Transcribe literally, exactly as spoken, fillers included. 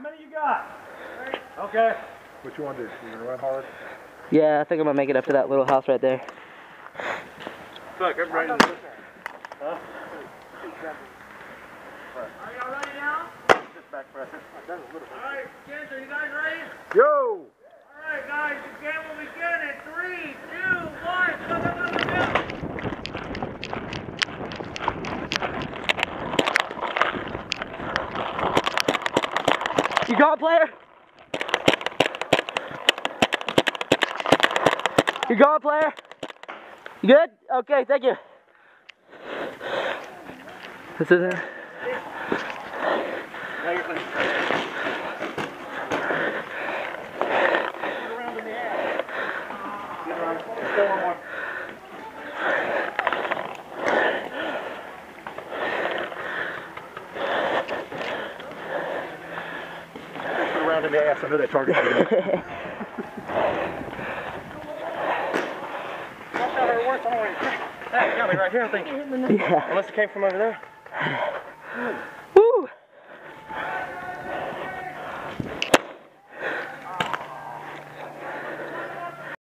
many you got? Okay. What you want to do? You gonna run hard? Yeah, I think I'm gonna make it up to that little house right there. Look, I'm right in the Huh? Are y'all ready now? Just back pressure. I've done a little bit. Alright, kids, are you guys ready? Yo! Alright guys, the game will begin in three, two, one, go, go, go, go, go! You got it, player? You got it, player? You good? Okay, thank you. This is it. Around in the ass, I know that target. Hey, got me right here, I think. Yeah. Unless it came from over there.